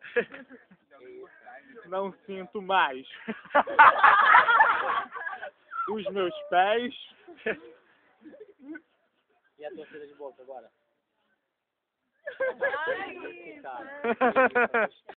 Não sinto mais. Os meus pés. E a torcida de boca agora? Ai, Cara.